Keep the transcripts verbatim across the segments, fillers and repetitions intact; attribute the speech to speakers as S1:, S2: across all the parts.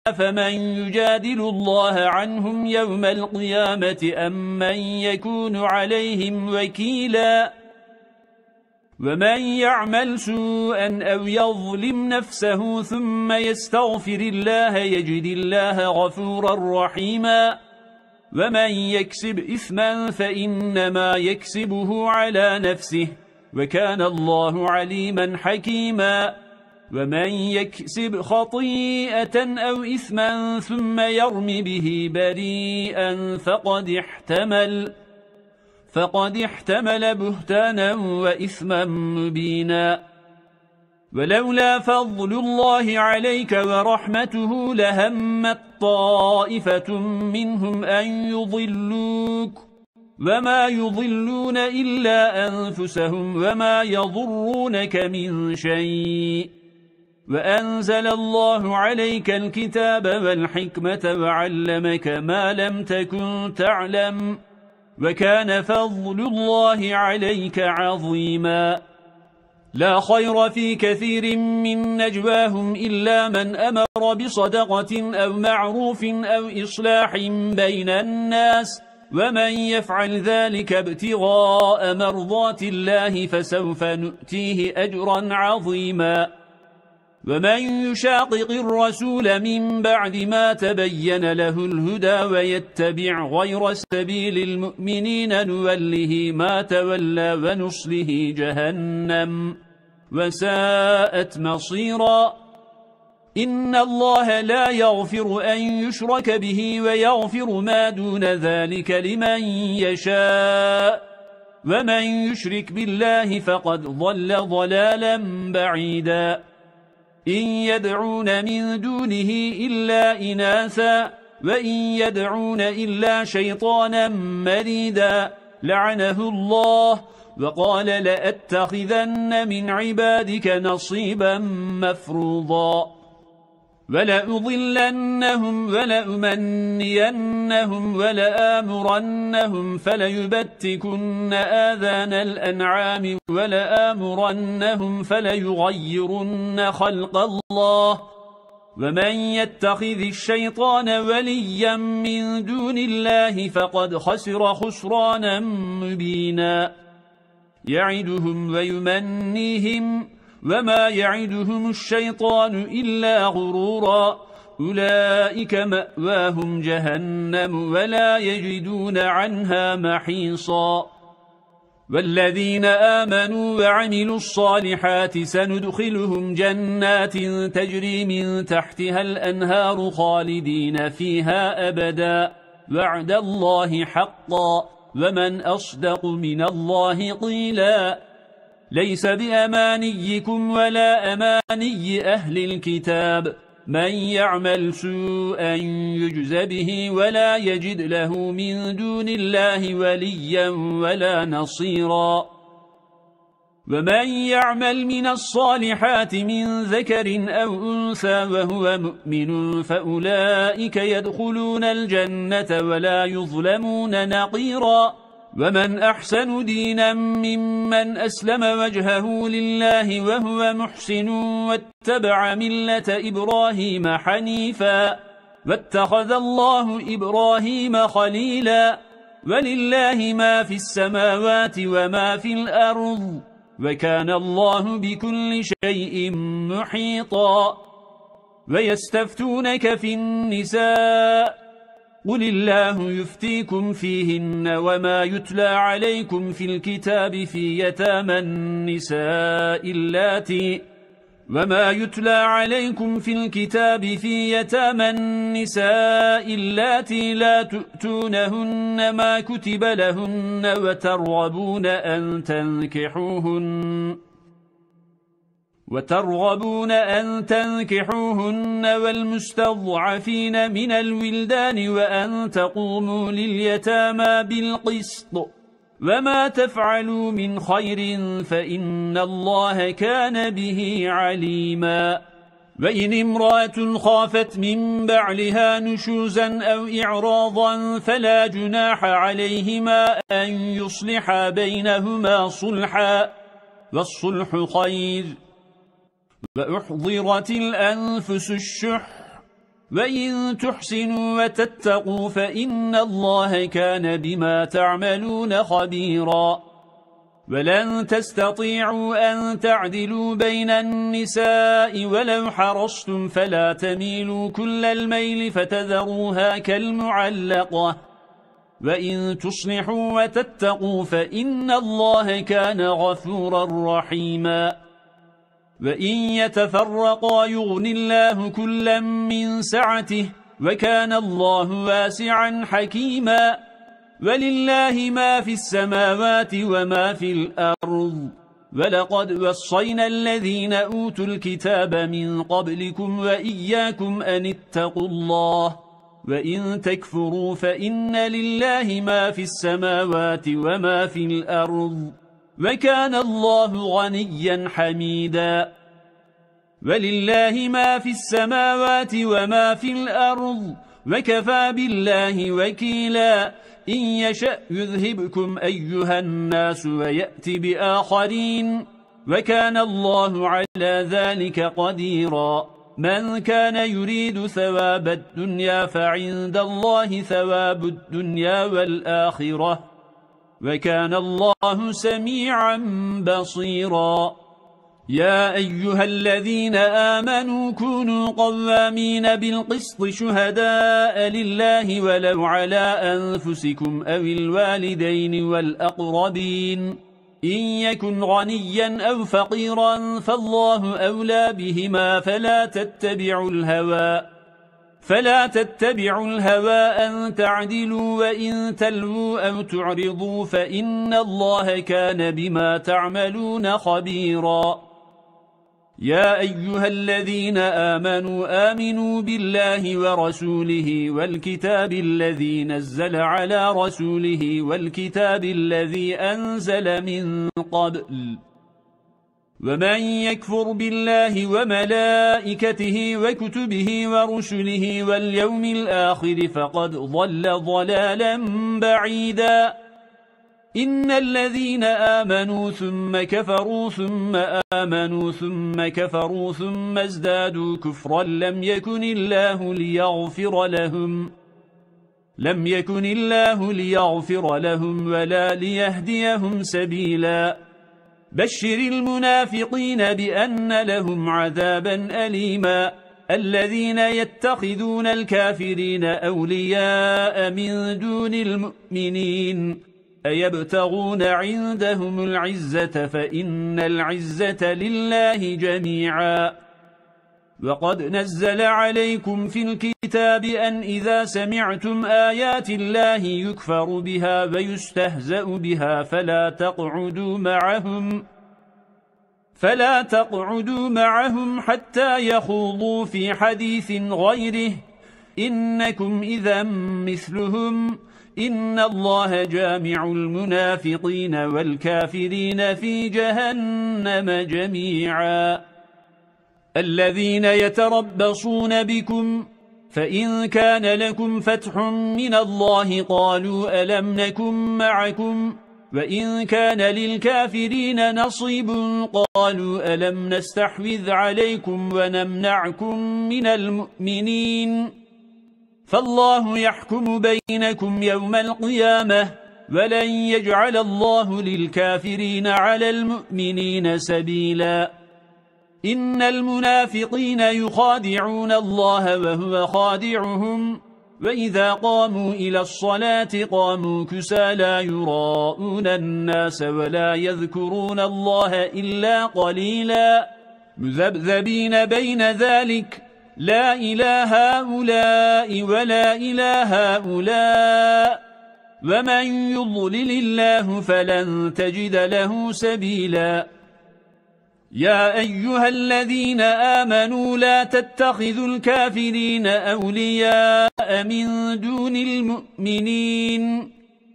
S1: فمن يجادل الله عنهم يوم القيامة أم من يكون عليهم وكيلا ومن يعمل سوءا أو يظلم نفسه ثم يستغفر الله يجد الله غفورا رحيما ومن يكسب إثما فإنما يكسبه على نفسه وكان الله عليما حكيما ومن يكسب خطيئة أو إثما ثم يرم به بريئا فقد احتمل فقد احتمل بهتانا وإثما مبينا ولولا فضل الله عليك ورحمته لهمت طائفة منهم أن يضلوك وما يضلون إلا أنفسهم وما يضرونك من شيء وأنزل الله عليك الكتاب والحكمة وعلمك ما لم تكن تعلم وكان فضل الله عليك عظيما لا خير في كثير من نجواهم إلا من أمر بصدقة أو معروف أو إصلاح بين الناس ومن يفعل ذلك ابتغاء مرضات الله فسوف نؤتيه أجرا عظيما ومن يشاقق الرسول من بعد ما تبين له الهدى ويتبع غير سبيل المؤمنين نوله ما تولى ونصله جهنم وساءت مصيرا إن الله لا يغفر أن يشرك به ويغفر ما دون ذلك لمن يشاء ومن يشرك بالله فقد ضل ضلالا بعيدا إن يدعون من دونه إلا إناثا وإن يدعون إلا شيطانا مريدا لعنه الله وقال لأتخذن من عبادك نصيبا مفروضا ولأضلنهم ولأمنينهم ولآمرنهم فليبتكن آذان الأنعام ولآمرنهم فليغيرن خلق الله ومن يتخذ الشيطان وليا من دون الله فقد خسر خسرانا مبينا يعدهم ويمنيهم وما يعدهم الشيطان إلا غرورا أولئك مأواهم جهنم ولا يجدون عنها محيصا والذين آمنوا وعملوا الصالحات سندخلهم جنات تجري من تحتها الأنهار خالدين فيها أبدا وعد الله حقا ومن أصدق من الله قيلا ليس بأمانيكم ولا أماني أهل الكتاب من يعمل سوءا يجز به ولا يجد له من دون الله وليا ولا نصيرا ومن يعمل من الصالحات من ذكر أو أنثى وهو مؤمن فأولئك يدخلون الجنة ولا يظلمون نقيرا ومن أحسن دينا ممن أسلم وجهه لله وهو محسن واتبع ملة إبراهيم حنيفا واتخذ الله إبراهيم خليلا ولله ما في السماوات وما في الأرض وكان الله بكل شيء محيطا ويستفتونك في النساء قل الله يفتيكم فيهن وما يتلى عليكم في الكتاب في يتامى النساء اللاتي وما يتلى عليكم في الكتاب في يتامى النساء اللاتي لا تؤتونهن ما كتب لهن وترغبون أن تنكحوهن وترغبون أن تنكحوهن والمستضعفين من الولدان وأن تقوموا لليتامى بالقسط وما تفعلوا من خير فإن الله كان به عليما وإن امرأة خافت من بعلها نشوزا أو إعراضا فلا جناح عليهما أن يصلحا بينهما صلحا والصلح خير وأحضرت الأنفس الشح وإن تحسنوا وتتقوا فإن الله كان بما تعملون خبيرا ولن تستطيعوا أن تعدلوا بين النساء ولو حرصتم فلا تميلوا كل الميل فتذروها كالمعلقة وإن تصلحوا وتتقوا فإن الله كان غفورا رحيما وإن يتفرقا يغن الله كلا من سعته وكان الله واسعا حكيما ولله ما في السماوات وما في الأرض ولقد وصينا الذين أوتوا الكتاب من قبلكم وإياكم أن اتقوا الله وإن تكفروا فإن لله ما في السماوات وما في الأرض وكان الله غنيا حميدا ولله ما في السماوات وما في الأرض وكفى بالله وكيلا إن يشأ يذهبكم أيها الناس ويأتي بآخرين وكان الله على ذلك قديرا من كان يريد ثواب الدنيا فعند الله ثواب الدنيا والآخرة وكان الله سميعا بصيرا يا أيها الذين آمنوا كونوا قوامين بالقسط شهداء لله ولو على أنفسكم أو الوالدين والأقربين إن يكن غنيا أو فقيرا فالله أولى بهما فلا تتبعوا الهوى فلا تتبعوا الهوى أن تعدلوا وإن تلووا أو تعرضوا فإن الله كان بما تعملون خبيرا يا أيها الذين آمنوا آمنوا بالله ورسوله والكتاب الذي نزل على رسوله والكتاب الذي أنزل من قبل ومن يكفر بالله وملائكته وكتبه ورسله واليوم الآخر فقد ضل ضلالا بعيدا إن الذين آمنوا ثم كفروا ثم آمنوا ثم كفروا ثم ازدادوا كفرا لم يكن الله ليغفر لهم لم يكن الله ليغفر لهم ولا ليهديهم سبيلا بشر المنافقين بأن لهم عذابا أليما الذين يتخذون الكافرين أولياء من دون المؤمنين أيبتغون عندهم العزة فإن العزة لله جميعا وقد نزل عليكم في الكتاب أن إذا سمعتم آيات الله يكفر بها ويستهزأ بها فلا تقعدوا معهم فلا تقعدوا معهم حتى يخوضوا في حديث غيره إنكم إذا مثلهم إن الله جامع المنافقين والكافرين في جهنم جميعا الذين يتربصون بكم فإن كان لكم فتح من الله قالوا ألم نكن معكم وإن كان للكافرين نصيب قالوا ألم نستحوذ عليكم ونمنعكم من المؤمنين فالله يحكم بينكم يوم القيامة ولن يجعل الله للكافرين على المؤمنين سبيلا إن المنافقين يخادعون الله وهو خادعهم وإذا قاموا إلى الصلاة قاموا كسى لا يراءون الناس ولا يذكرون الله إلا قليلا مذبذبين بين ذلك لا إله هؤلاء ولا إله هؤلاء ومن يضلل الله فلن تجد له سبيلا يا أيها الذين آمنوا لا تتخذوا الكافرين أولياء من دون المؤمنين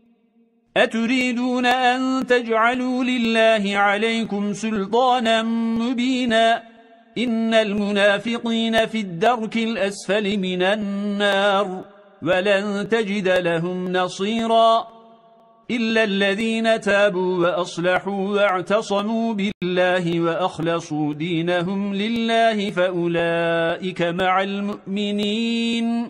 S1: أتريدون أن تجعلوا لله عليكم سلطانا مبينا إن المنافقين في الدرك الأسفل من النار ولن تجد لهم نصيرا إلا الذين تابوا وأصلحوا واعتصموا بالله وأخلصوا دينهم لله فأولئك مع المؤمنين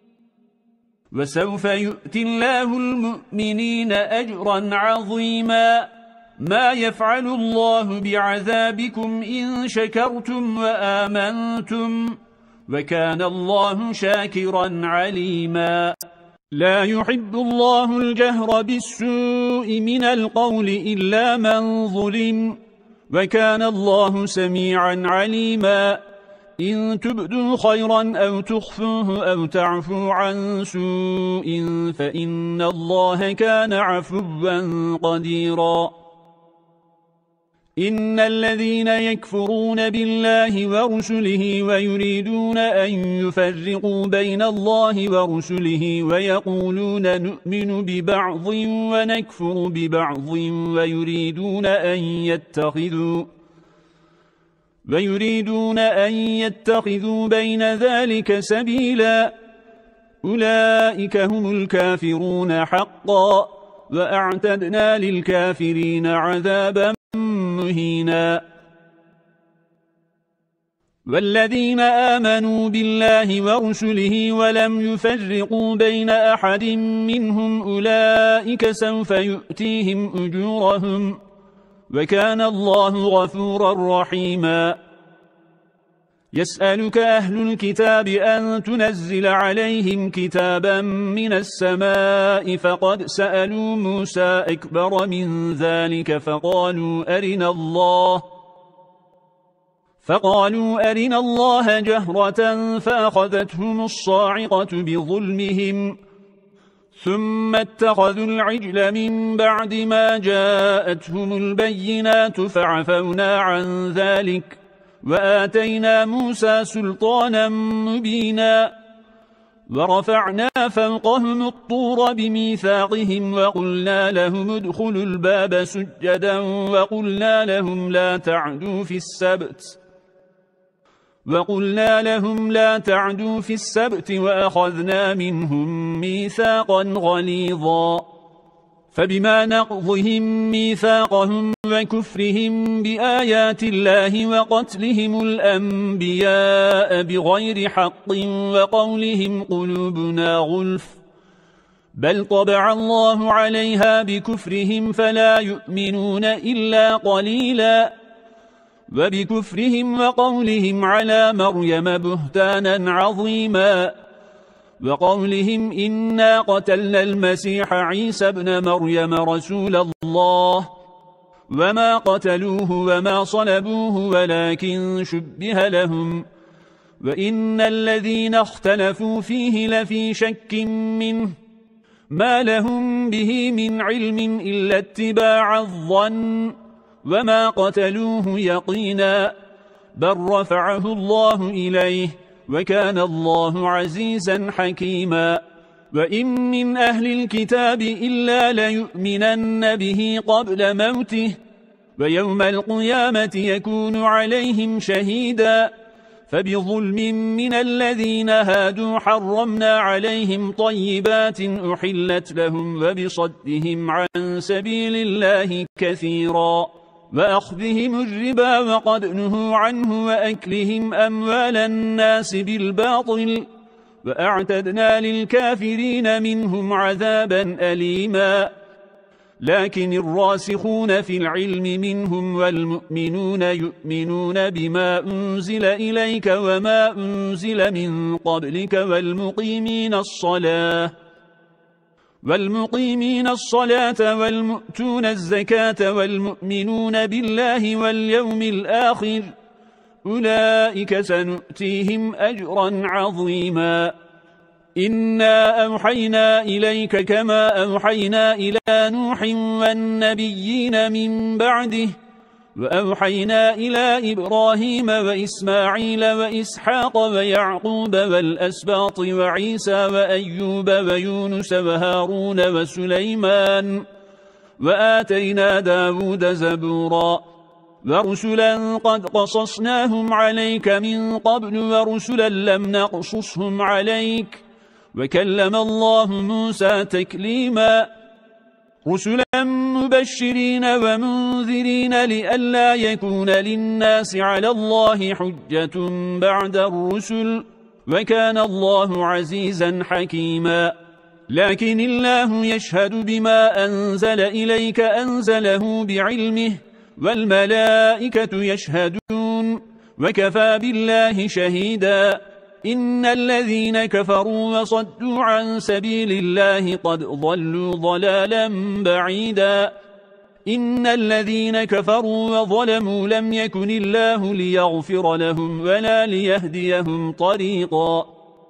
S1: وسوف يؤتي الله المؤمنين أجرا عظيما ما يفعل الله بعذابكم إن شكرتم وآمنتم وكان الله شاكرا عليما لا يحب الله الجهر بالسوء من القول إلا من ظلم وكان الله سميعا عليما إن تبدوا خيرا أو تخفوه أو تعفوا عن سوء فإن الله كان عفوا قديرا إن الذين يكفرون بالله ورسله ويريدون أن يفرقوا بين الله ورسله ويقولون نؤمن ببعض ونكفر ببعض ويريدون أن يتخذوا ويريدون أن يتخذوا بين ذلك سبيلا أولئك هم الكافرون حقا وأعتدنا للكافرين عذابا مهينا والذين آمنوا بالله ورسله ولم يفرقوا بين أحد منهم أولئك سوف يؤتيهم أجورهم وكان الله غفورا رحيما يسألك أهل الكتاب أن تنزل عليهم كتابا من السماء فقد سألوا موسى أكبر من ذلك فقالوا أرنا الله فقالوا أرنا الله جهرة فأخذتهم الصاعقة بظلمهم ثم اتخذوا العجل من بعد ما جاءتهم البينات فعفونا عن ذلك وآتينا موسى سلطانا مبينا ورفعنا فوقهم الطور بميثاقهم وقلنا لهم ادخلوا الباب سجدا وقلنا لهم لا تعدوا في السبت وقلنا لهم لا تعدوا في السبت وأخذنا منهم ميثاقا غليظا فبما نقضهم ميثاقهم وكفرهم بآيات الله وقتلهم الأنبياء بغير حق وقولهم قلوبنا غلف بل طبع الله عليها بكفرهم فلا يؤمنون إلا قليلا وبكفرهم وقولهم على مريم بهتانا عظيما وقولهم إنا قتلنا المسيح عيسى ابن مريم رسول الله وما قتلوه وما صلبوه ولكن شبه لهم وإن الذين اختلفوا فيه لفي شك منه ما لهم به من علم إلا اتباع الظن وما قتلوه يقينا بل رفعه الله إليه وكان الله عزيزا حكيما وإن من أهل الكتاب إلا ليؤمنن به قبل موته ويوم القيامة يكون عليهم شهيدا فبظلم من الذين هادوا حرمنا عليهم طيبات أحلت لهم وبصدهم عن سبيل الله كثيرا وأخذهم الربا وقد نهوا عنه وأكلهم أموال الناس بالباطل وأعتدنا للكافرين منهم عذابا أليما لكن الراسخون في العلم منهم والمؤمنون يؤمنون بما أنزل إليك وما أنزل من قبلك والمقيمين الصلاة والمقيمين الصلاة والمؤتون الزكاة والمؤمنون بالله واليوم الآخر أولئك سنؤتيهم أجرا عظيما إنا أوحينا إليك كما أوحينا إلى نوح والنبيين من بعده وأوحينا إلى إبراهيم وإسماعيل وإسحاق ويعقوب والأسباط وعيسى وأيوب ويونس وهارون وسليمان وآتينا داود زبورا ورسلا قد قصصناهم عليك من قبل ورسلا لم نقصصهم عليك وكلم الله موسى تكليما رسلا مبشرين ومنذرين لئلا يكون للناس على الله حجة بعد الرسل، وكان الله عزيزا حكيما. لكن الله يشهد بما أنزل إليك أنزله بعلمه، والملائكة يشهدون، وكفى بالله شهيدا. إن الذين كفروا وصدوا عن سبيل الله قد ضلوا ضلالا بعيدا. إن الذين كفروا وظلموا لم يكن الله ليغفر لهم ولا ليهديهم طريقا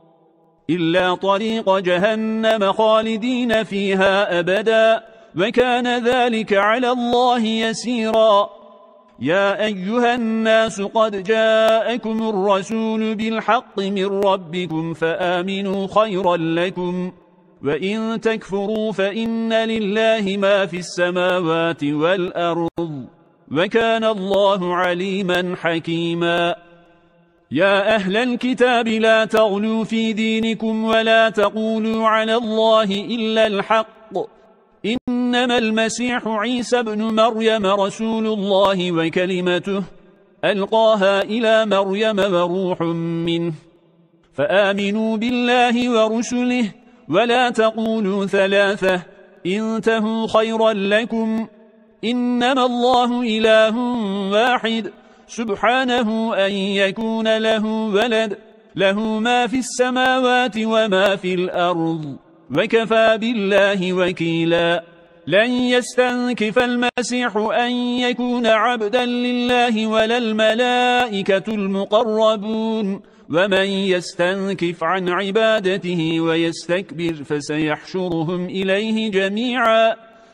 S1: إلا طريق جهنم خالدين فيها أبدا، وكان ذلك على الله يسيرا. يا أيها الناس قد جاءكم الرسول بالحق من ربكم فآمنوا خيرا لكم، وإن تكفروا فإن لله ما في السماوات والأرض، وكان الله عليما حكيما. يا أهل الكتاب لا تغلوا في دينكم ولا تقولوا على الله إلا الحق، إنما المسيح عيسى بن مريم رسول الله وكلمته ألقاها إلى مريم وروح منه، فآمنوا بالله ورسله ولا تقولوا ثلاثة، انتهوا خيرا لكم، إنما الله إله واحد سبحانه أن يكون له ولد، له ما في السماوات وما في الأرض، وكفى بالله وكيلا. لن يستنكف المسيح أن يكون عبدا لله ولا الملائكة المقربون، ومن يستنكف عن عبادته ويستكبر فسيحشرهم إليه جميعا.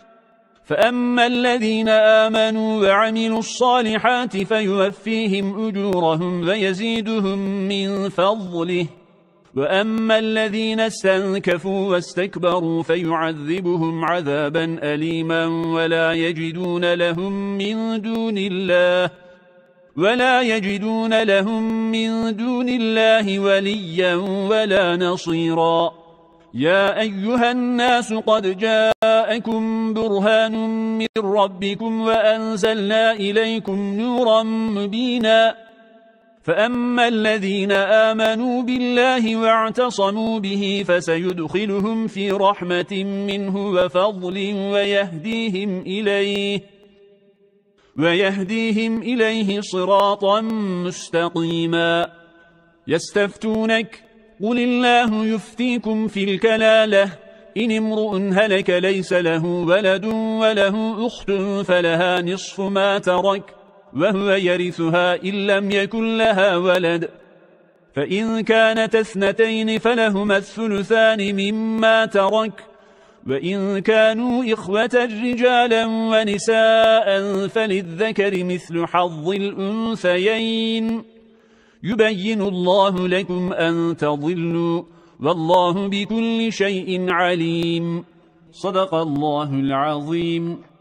S1: فأما الذين آمنوا وعملوا الصالحات فيوفيهم أجورهم ويزيدهم من فضله، وأما الذين استنكفوا واستكبروا فيعذبهم عذابا أليما ولا يجدون لهم من دون الله ولا يجدون لهم من دون الله وليا ولا نصيرا. يا أيها الناس قد جاءكم برهان من ربكم وأنزلنا إليكم نورا مبينا. فأما الذين آمنوا بالله واعتصموا به فسيدخلهم في رحمة منه وفضل ويهديهم إليه ويهديهم إليه صراطا مستقيما. يستفتونك قل الله يفتيكم في الكلالة، إن امرؤ هلك ليس له ولد وله أخت فلها نصف ما ترك وهو يرثها إن لم يكن لها ولد، فإن كانت اثنتين فلهما الثلثان مما ترك، وإن كانوا إخوة رجالا ونساء فللذكر مثل حظ الأنثيين. يبين الله لكم أن تضلوا والله بكل شيء عليم. صدق الله العظيم.